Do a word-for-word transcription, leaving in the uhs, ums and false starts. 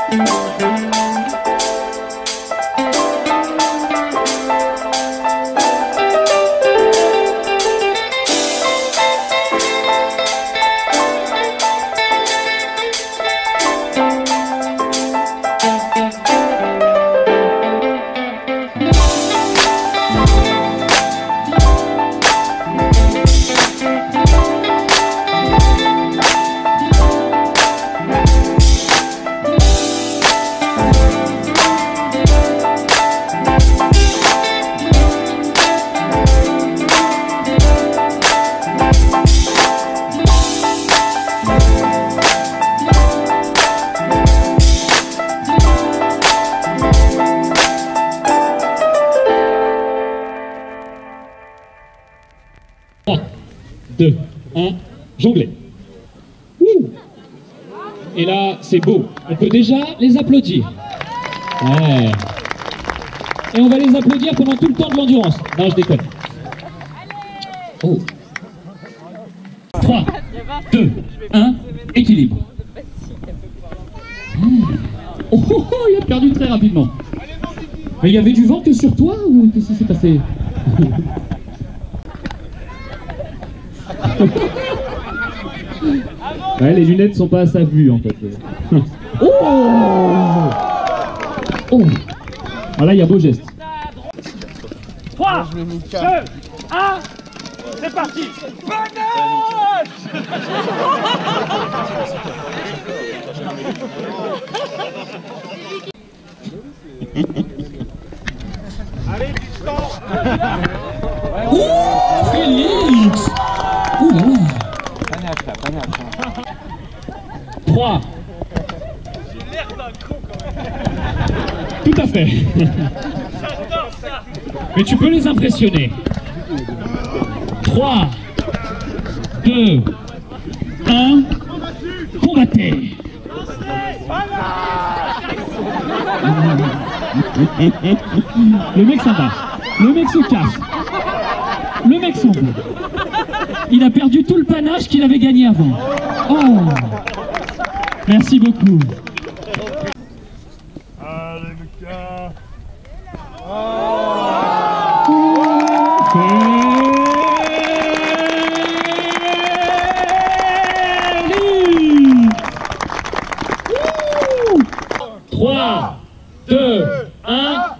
deux, un, jongler. Ouh. Et là, c'est beau. On peut déjà les applaudir. Ouais. Et on va les applaudir pendant tout le temps de l'endurance. Non, je déconne. Oh. trois, deux, un, équilibre. Mmh. Oh, oh, oh, il a perdu très rapidement. Mais il y avait du vent que sur toi ou qu'est-ce qui s'est passé? Ouais, les lunettes sont pas à sa vue en fait. Oh, oh. Ah là, il y a beau geste. trois, deux, un, c'est parti. Panache. Allez, distance. Oh, Félix. Ouh là là. Panache là, panache. trois. J'ai l'air d'un con quand même. Tout à fait. J'adore ça. Mais tu peux les impressionner. trois, deux, un, combattez. Le mec s'en va. Le mec se casse. Le mec s'en va. Il a perdu tout le panache qu'il avait gagné avant. Oh. Merci beaucoup. Allez, Lucas. trois, deux, un.